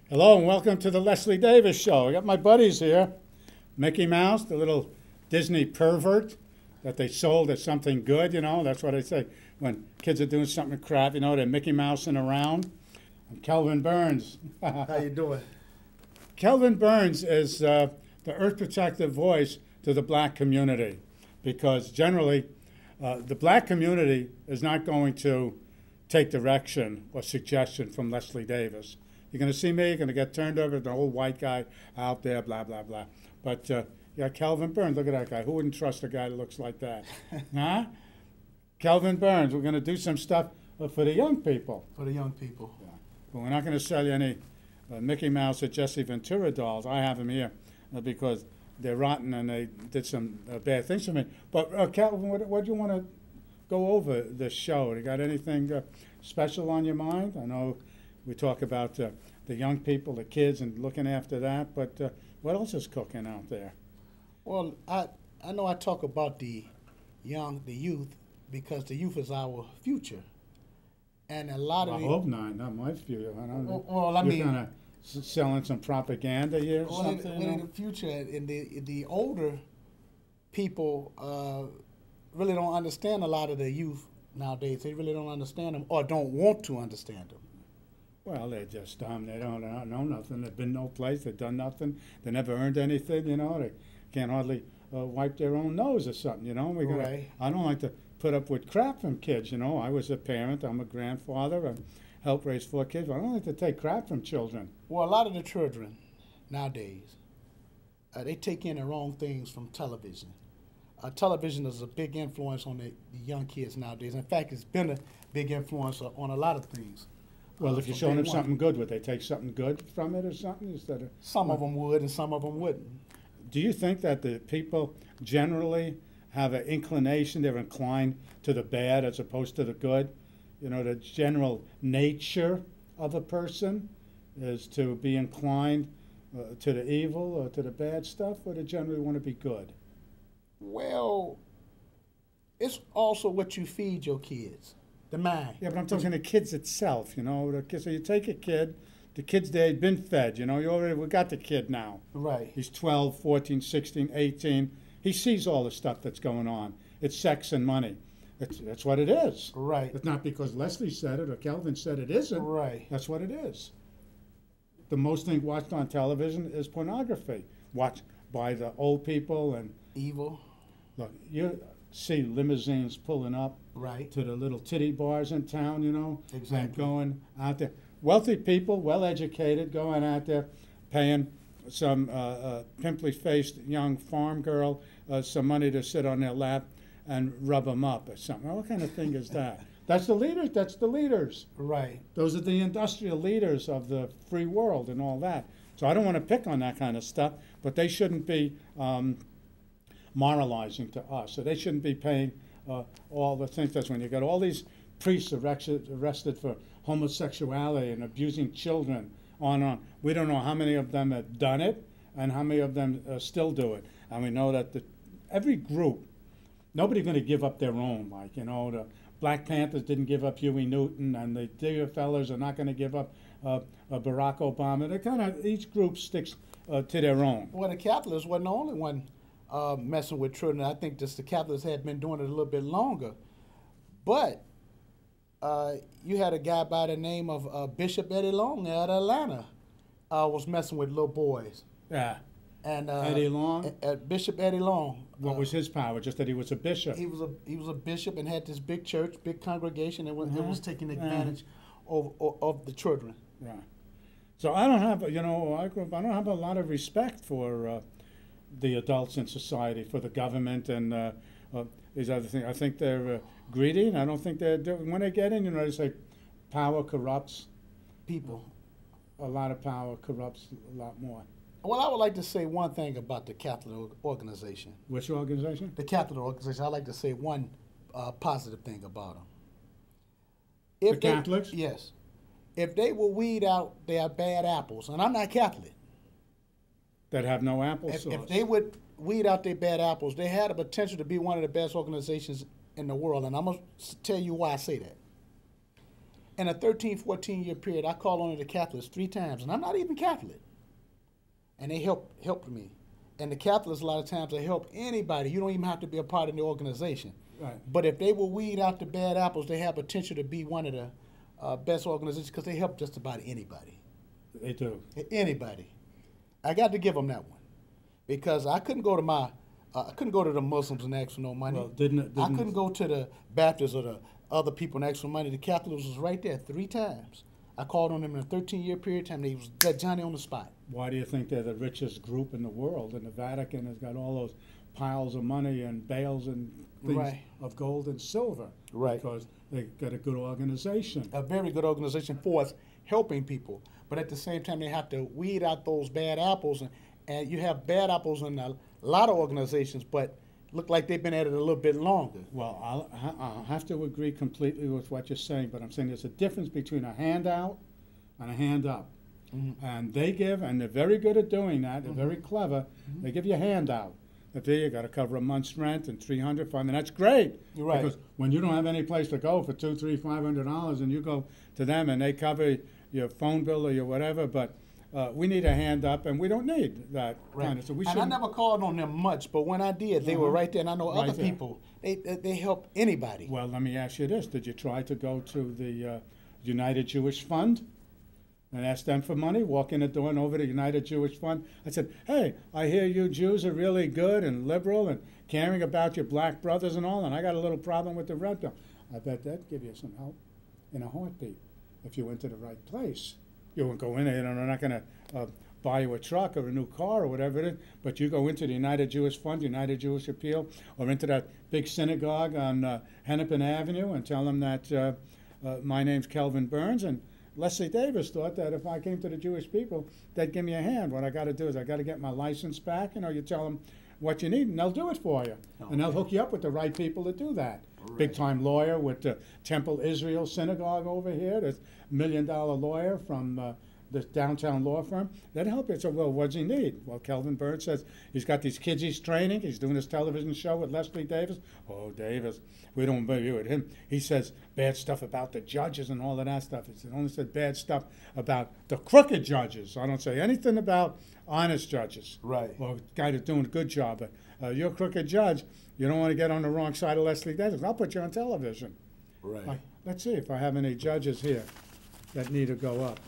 Hello and welcome to the Leslie Davis Show. I got my buddies here. Mickey Mouse, the little Disney pervert that they sold as something good, that's what I say. When kids are doing something crap, they're Mickey Mousing around. I'm Kelvin Burns. How you doing? Kelvin Burns is the earth protective voice to the black community because generally the black community is not going to take direction or suggestion from Leslie Davis. You're going to see me, you're going to get turned over to the old white guy out there, blah, blah, blah. But yeah, Kelvin Burns, look at that guy. Who wouldn't trust a guy that looks like that? Huh? Kelvin Burns, we're going to do some stuff for the young people. For the young people. Yeah. But we're not going to sell you any Mickey Mouse or Jesse Ventura dolls. I have them here because they're rotten and they did some bad things to me. But Kelvin, what do you want to go over this show? You got anything special on your mind? I know we talk about the young people, the kids, and looking after that. But what else is cooking out there? Well, I know I talk about the youth, because the youth is our future, and a lot of. I hope not my future. I don't know. Well, I mean, you're kind of selling some propaganda here or something. In the future, in the older people really don't understand a lot of the youth nowadays. They really don't understand them or don't want to understand them. Well, they're just dumb. They don't know nothing. They've been no place. They've done nothing. They never earned anything. They can't hardly wipe their own nose or something. Right. I don't like to put up with crap from kids. I was a parent. I'm a grandfather. I helped raise 4 kids. But I don't like to take crap from children. Well, a lot of the children nowadays, they take in the wrong things from television. Television is a big influence on the young kids nowadays. In fact, it's been a big influence on a lot of things. Well, if you're showing them something good, would they take something good from it or something instead of? Some of them would, and some of them wouldn't. Do you think that the people generally have an inclination, they're inclined to the bad as opposed to the good? The general nature of a person is to be inclined to the evil or to the bad stuff, or they generally want to be good? Well, it's also what you feed your kids. The mind. Yeah, but I'm talking the kids itself, So you take a kid, the kid's they've been fed, we got the kid now. Right. He's 12, 14, 16, 18. He sees all the stuff that's going on. It's sex and money. That's what it is. Right. It's not because Leslie said it or Kelvin said it isn't. Right. That's what it is. The most thing watched on television is pornography, watched by the old people and evil. Look, you see limousines pulling up right to the little titty bars in town, exactly. And going out there. Wealthy people, well-educated, going out there, paying some pimply-faced young farm girl some money to sit on their lap and rub them up or something. What kind of thing is that? That's the leaders. That's the leaders. Right. Those are the industrial leaders of the free world and all that. So I don't want to pick on that kind of stuff, but they shouldn't be moralizing to us. So they shouldn't be paying all the things. That's when you got all these priests arrested for homosexuality and abusing children on and on. We don't know how many of them have done it and how many of them still do it. And we know that every group, nobody's going to give up their own. The Black Panthers didn't give up Huey Newton, and the Digger fellas are not going to give up Barack Obama. They each group sticks to their own. Well, the Catholics wasn't the only one messing with children. I think just the Catholics had been doing it a little bit longer. But you had a guy by the name of Bishop Eddie Long out of Atlanta was messing with little boys. Yeah. And Eddie Long? Bishop Eddie Long. What was his power? Just that he was a bishop? He was a bishop and had this big church, big congregation, and it was taking advantage of the children. Yeah. So I don't have, I don't have a lot of respect for the adults in society, for the government and these other things. I think they're greedy, and I don't think when they get in, they say power corrupts. People. A lot of power corrupts a lot more. Well, I would like to say one thing about the Catholic organization. Which organization? The Catholic organization. I'd like to say one positive thing about them. The Catholics? Yes. If they will weed out their bad apples, and I'm not Catholic. That have no applesauce. If they would weed out their bad apples, they had a potential to be one of the best organizations in the world, and I'm going to tell you why I say that. in a 13, 14-year period, I called on the Catholics 3 times, and I'm not even Catholic. And they helped me. And the Catholics, a lot of times, they help anybody. You don't even have to be a part of the organization. Right. But if they will weed out the bad apples, they have potential to be one of the best organizations because they help just about anybody. They do. Anybody. I got to give them that one because I couldn't go to I couldn't go to the Muslims and ask for no money. Well, didn't I couldn't go to the Baptists or the other people and ask for money. The Catholics was right there 3 times. I called on them in a 13-year period of time. They was got Johnny on the spot. Why do you think they're the richest group in the world? And the Vatican has got all those piles of money and bales and things Right. of gold and silver. Right. Because they got a good organization. A very good organization for us helping people. But at the same time, they have to weed out those bad apples. And you have bad apples in a lot of organizations, but look like they've been at it a little bit longer. Well, I'll have to agree completely with what you're saying, but I'm saying there's a difference between a handout and a hand up. Mm-hmm. And they give, and they're very good at doing that. They're very clever. Mm-hmm. They give you a handout. That there you got to cover a month's rent and $300, and that's great. You're right. Because when you don't have any place to go for $200, $300, $500, and you go to them and they cover your phone bill or your whatever, but we need a hand up, and we don't need that kind of stuff. And I never called on them much, but when I did, they were right there. And I know Right other there. people, they help anybody. Well, let me ask you this. Did you try to go to the United Jewish Fund and ask them for money? Walk in the door and over to United Jewish Fund. I said, hey, I hear you Jews are really good and liberal and caring about your black brothers and all, and I got a little problem with the rent bill. I bet that'd give you some help in a heartbeat if you went to the right place. You won't go in there, and they're not going to buy you a truck or a new car or whatever it is, but you go into the United Jewish Fund, United Jewish Appeal, or into that big synagogue on Hennepin Avenue and tell them that my name's Kelvin Burns, and Leslie Davis thought that if I came to the Jewish people, they'd give me a hand. What I got to do is I got to get my license back. You know, you tell them what you need, and they'll do it for you. Okay. And they'll hook you up with the right people to do that. Right. Big-time lawyer with the Temple Israel Synagogue over here. There's $1 million lawyer from this downtown law firm. That'd help you. So, well, what does he need? Well, Kelvin Burns says he's got these kids he's training. He's doing his television show with Leslie Davis. Oh, Davis, we don't believe with him. He says bad stuff about the judges and all of that stuff. He only said bad stuff about the crooked judges. I don't say anything about honest judges. Right. Well, a guy that's doing a good job. But you're a crooked judge. You don't want to get on the wrong side of Leslie Davis. I'll put you on television. Right. Let's see if I have any judges here that need to go up.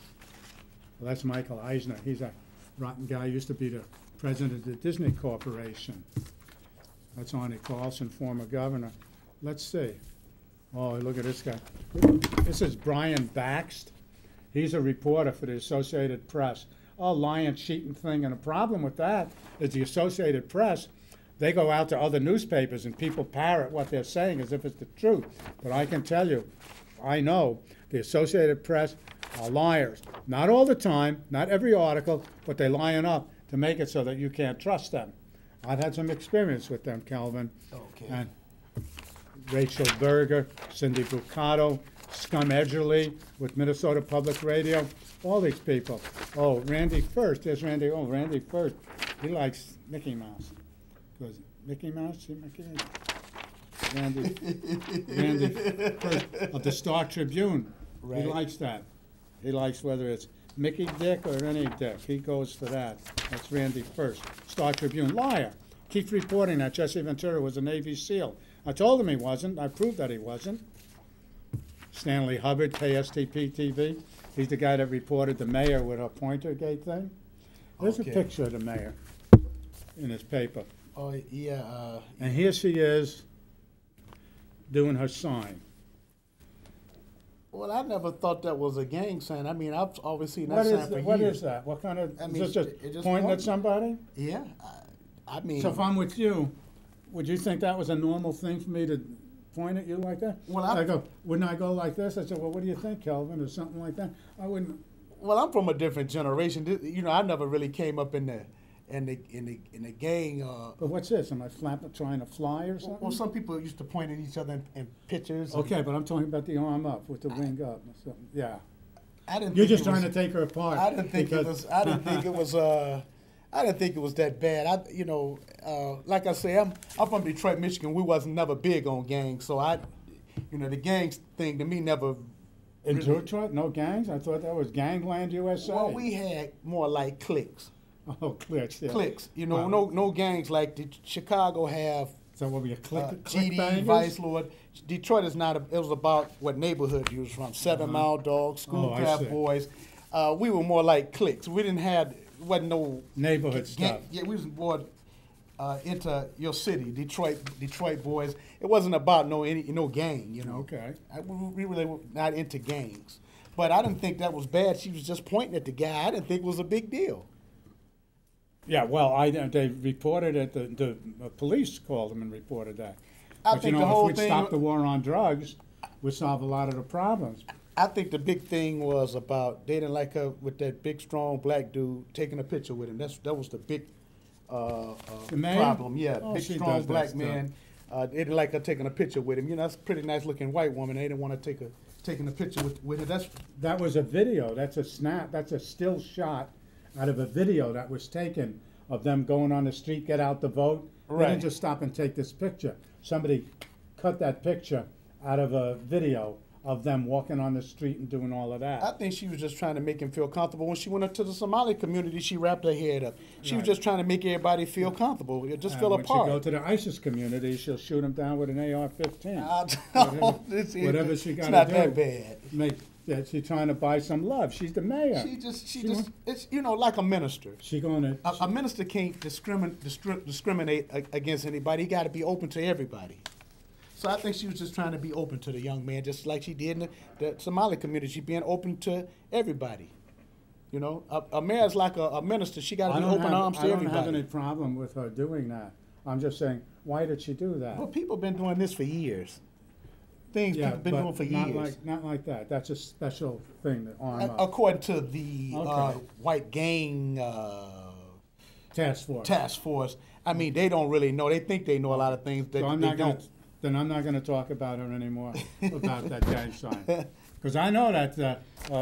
Well, that's Michael Eisner. He's a rotten guy. Used to be the president of the Disney Corporation. That's Arnie Carlson, former governor. Let's see. Oh, look at this guy. This is Brian Baxt. He's a reporter for the Associated Press. Oh, lying, cheating thing. And the problem with that is the Associated Press, they go out to other newspapers and people parrot what they're saying as if it's the truth. But I can tell you, I know the Associated Press are liars. Not all the time, not every article, but they lie enough to make it so that you can't trust them. I've had some experience with them, Calvin. Okay. And Rachel Berger, Cindy Bucato, Scum Edgerly with Minnesota Public Radio, all these people. Oh, Randy First. There's Randy. Oh, Randy First. He likes Mickey Mouse. Because Mickey Mouse, see Mickey Mouse? Randy First of the Star Tribune. Right. He likes that. He likes whether it's Mickey Dick or any Dick. He goes for that. That's Randy First. Star Tribune. Liar. Keeps reporting that Jesse Ventura was a Navy SEAL. I told him he wasn't. I proved that he wasn't. Stanley Hubbard, KSTP TV. He's the guy that reported the mayor with her pointer gate thing. There's Okay. a picture of the mayor in his paper. Oh, yeah. And here she is doing her sign. Well, I never thought that was a gang sign. I mean, I've always seen that What sign is for that? What years. is that? What kind of, I is mean, this just it just pointing at points. somebody? Yeah. I mean, So if I'm with you, would you think that was a normal thing for me to point at you like that? Well, I go, wouldn't I go like this? I said, well, what do you think, Kelvin, or something like that? I wouldn't. well, I'm from a different generation. You know, I never really came up in the gang. But what's this? Am I trying to fly or something? Well, some people used to point at each other in pictures. Okay, but I'm talking about the arm up with the wing up or something. Yeah. I didn't. You're think just it trying was- to take her apart. I didn't think it because- was. I didn't think it was. I didn't think it was that bad. Like I say, I'm from Detroit, Michigan. We wasn't never big on gangs, so the gangs thing to me never In really. Detroit, no gangs? I thought that was Gangland USA. Well, we had more like cliques. Oh, cliques, yeah. Cliques. You know, Wow. no gangs like Chicago have. So what were you, click GD, bangers? Vice Lord. Detroit is not. It was about what neighborhood you was from. 7 Mile Dogs, Oh, I Schoolcraft see. Boys. We were more like cliques. We didn't have. Wasn't no Neighborhood stuff. Yeah, we was more into your city, Detroit boys. It wasn't about no gang. You know. Okay. We really were not into gangs. But I didn't think that was bad. She was just pointing at the guy. I didn't think it was a big deal. Yeah, well, they reported it. The police called them and reported that. I But think you the know, whole if we'd thing- stop the war on drugs, we'd solve a lot of the problems. I think the big thing was about they didn't like her with that big, strong black dude taking a picture with him. That was the big The mayor? problem. Yeah, Oh, big, she strong does that black stuff. man. They didn't like her taking a picture with him. You know, that's a pretty nice looking white woman. They didn't want to taking a picture with her. That was a video. That's a snap. That's a still shot out of a video that was taken of them going on the street, get out the vote. They Right. didn't just stop and take this picture. Somebody cut that picture out of a video of them walking on the street and doing all of I that. think she was just trying to make him feel comfortable. When she went up to the Somali community, she wrapped her head up. She was Right. just trying to make everybody feel comfortable. It just And fell when apart. she go to the ISIS community, she'll shoot them down with an AR-15. Whatever she it's gotta not do. that bad. She's trying to buy some love. She's the mayor. She just, wants- it's like a minister. She going to. A minister can't discriminate against anybody. He got to be open to everybody. So I think she was just trying to be open to the young man, just like she did in the Somali community. She being open to everybody. You know, a mayor's like a minister. She got to be open arms to I don't everybody. have any problem with her doing that. I'm just saying, why did she do that? Well, people been doing this for years. Things Yeah, people been but doing for not years. not like that. That's a special thing that arm up. According to the Okay. white gang Task force. task force, I mean, they don't really know. They think they know a lot of things that So I'm they not gonna, don't. then I'm not going to talk about her anymore about that gang sign, because I know that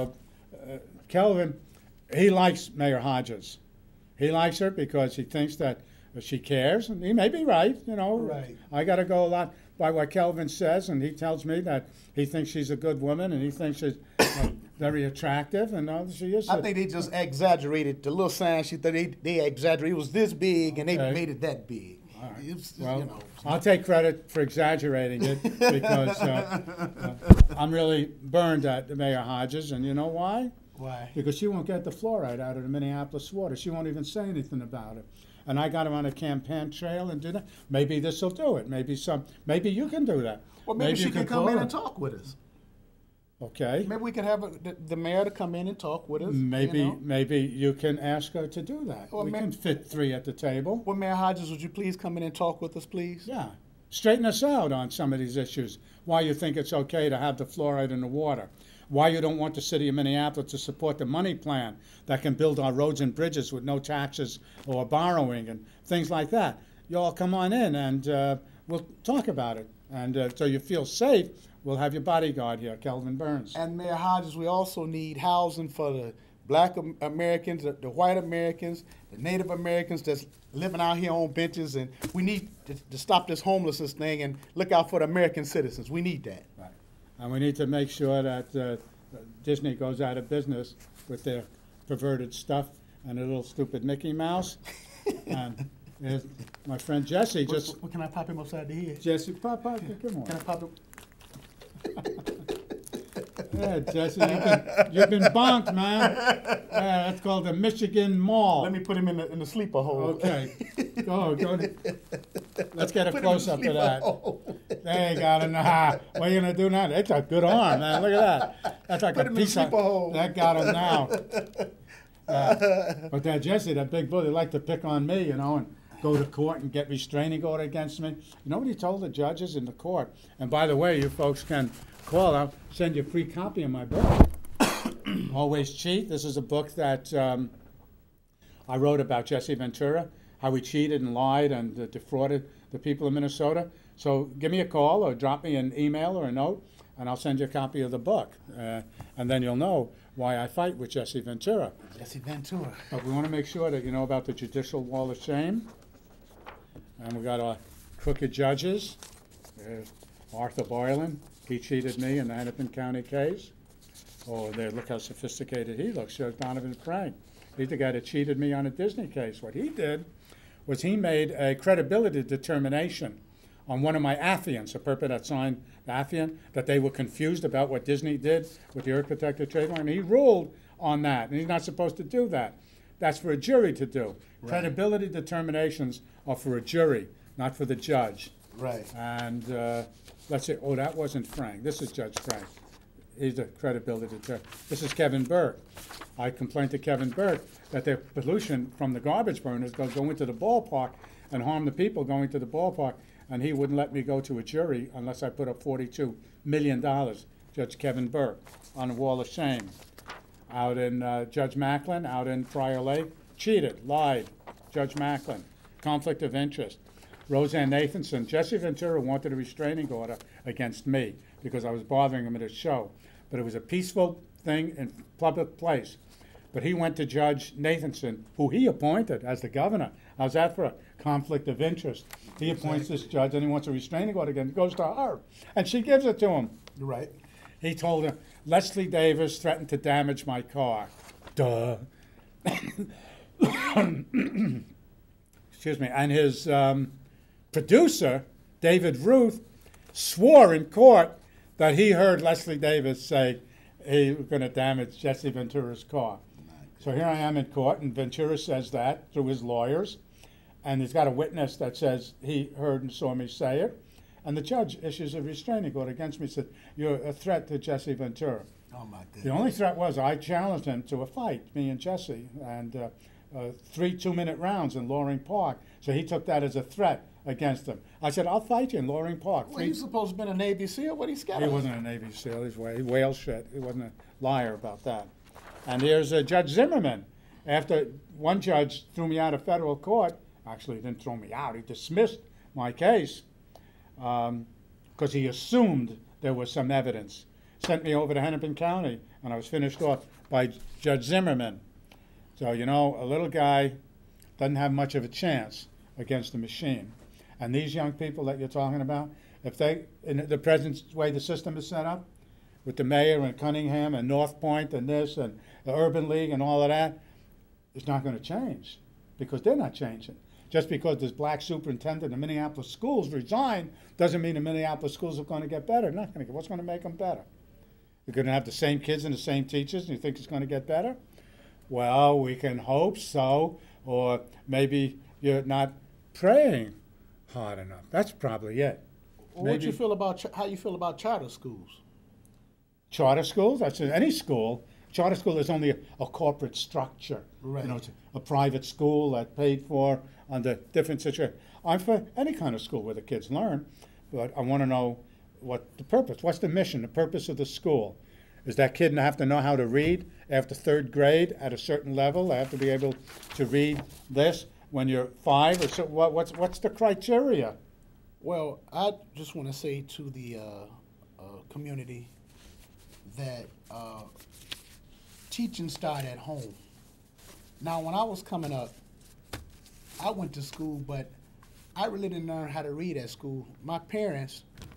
Kelvin, he likes Mayor Hodges. He likes her because he thinks that she cares, and he may be right. You know, Right. I got to go a lot by what Kelvin says, and he tells me that he thinks she's a good woman, and he thinks she's very attractive, and she is. I think they just exaggerated the little sign. They exaggerated. It was this big, and they Okay. made it that big. All right. It was, Well, you know, I'll take credit for exaggerating it because I'm really burned at Mayor Hodges, and you know why? why? Because she won't get the fluoride out of the Minneapolis water. She won't even say anything about it. And I got her on a campaign trail and do that. Maybe this will do it. Maybe you can do that. Well, maybe she you can come call in her. and talk with us. Okay. Maybe we could have the mayor to come in and talk with us. Maybe You know? maybe you can ask her to do that. Well, we can fit 3 at the table. Well, Mayor Hodges, would you please come in and talk with us, please? Yeah. Straighten us out on some of these issues. Why you think it's okay to have the fluoride in the water. Why you don't want the city of Minneapolis to support the money plan that can build our roads and bridges with no taxes or borrowing and things like that. You all come on in and we'll talk about it. And so you feel safe, we'll have your bodyguard here, Kelvin Burns. And Mayor Hodges, we also need housing for the Black Americans, the white Americans, the Native Americans that's living out here on benches, and we need to stop this homelessness thing and look out for the American citizens. We need that. Right. And we need to make sure that Disney goes out of business with their perverted stuff and a little stupid Mickey Mouse. And there's my friend Jesse just. Can I pop him upside the head? Jesse, pop, come on. Can I pop him? Yeah, Jesse, you've been bonked, man. Yeah, that's called the Michigan Mall. Let me put him in the sleeper hole. Okay. Go. Let's get a Put him in the close up to sleeper that. hole. There you got it. Nah, what are you gonna do now? That's a good arm, man. Look at that. That's like Put a him in the piece of. sleeper hole. That got him now. But that Jesse, that big bully, like to pick on me, you know, and go to court and get restraining order against me. You know what he told the judges in the court? And by the way, you folks can call. I'll send you a free copy of my book. Always Cheat. This is a book that I wrote about Jesse Ventura, how he cheated and lied and defrauded the people of Minnesota. So give me a call or drop me an email or a note, and I'll send you a copy of the book. And then you'll know why I fight with Jesse Ventura. Jesse Ventura. But we want to make sure that you know about the judicial wall of shame. And we got our crooked judges. Arthur Boylan, he cheated me in the Hennepin County case. Oh, there, look how sophisticated he looks, Judge Donovan Frank. He's the guy that cheated me on a Disney case. What he did was he made a credibility determination on one of my affiants, a perp that signed the affiant, that they were confused about what Disney did with the Earth Protected Trademark. And he ruled on that, and he's not supposed to do that. That's for a jury to do. Right. Credibility determinations are for a jury, not for the judge. Right. And let's say, oh, that wasn't Frank. This is Judge Frank. He's a credibility determinant. This is Kevin Burke. I complained to Kevin Burke that the pollution from the garbage burners go into the ballpark and harm the people going to the ballpark, and he wouldn't let me go to a jury unless I put up $42 million. Judge Kevin Burke on the wall of shame. Out in Judge Macklin, out in Prior Lake, cheated, lied. Judge Macklin, conflict of interest. Roseanne Nathanson, Jesse Ventura wanted a restraining order against me because I was bothering him at his show. But it was a peaceful thing in public place. But he went to Judge Nathanson, who he appointed as the governor. How's that for a conflict of interest? He appoints this judge and he wants a restraining order against. It goes to her, and she gives it to him. Right. He told her, Leslie Davis threatened to damage my car. Duh. Excuse me. And his producer, David Ruth, swore in court that he heard Leslie Davis say he was going to damage Jesse Ventura's car. So here I am in court, and Ventura says that through his lawyers, and he's got a witness that says he heard and saw me say it, and the judge issues a restraining order against me, said, you're a threat to Jesse Ventura. Oh, my goodness. The only threat was I challenged him to a fight, me and Jesse, and 3 2-minute rounds in Loring Park, so he took that as a threat against him. I said, I'll fight you in Loring Park. Well, he's supposed to have been a Navy SEAL. What he scared of? He wasn't a Navy SEAL. He's whale shit. He wasn't a liar about that. And here's Judge Zimmerman. After one judge threw me out of federal court, actually he didn't throw me out, he dismissed my case because he assumed there was some evidence. Sent me over to Hennepin County, and I was finished off by Judge Zimmerman. So, you know, a little guy doesn't have much of a chance against the machine. And these young people that you're talking about, if they, in the present way the system is set up, with the mayor and Cunningham and North Point and this and the Urban League and all of that, it's not going to change because they're not changing. Just because this black superintendent in Minneapolis schools resigned doesn't mean the Minneapolis schools are going to get better. Not going to. What's going to make them better? You're going to have the same kids and the same teachers, and you think it's going to get better? Well, we can hope so, or maybe you're not praying hard enough. That's probably it. Well, what you feel about how you feel about charter schools? Charter schools? That's any school. Charter school is only a corporate structure. Right. You know, it's a private school that's paid for under different situations. I'm for any kind of school where the kids learn, but I want to know what the purpose. What's the mission? The purpose of the school is that kid have to know how to read after 3rd grade at a certain level. They have to be able to read this when you're 5 or so. What's the criteria? Well, I just want to say to the community that teaching start at home. Now, when I was coming up, I went to school, but I really didn't learn how to read at school. My parents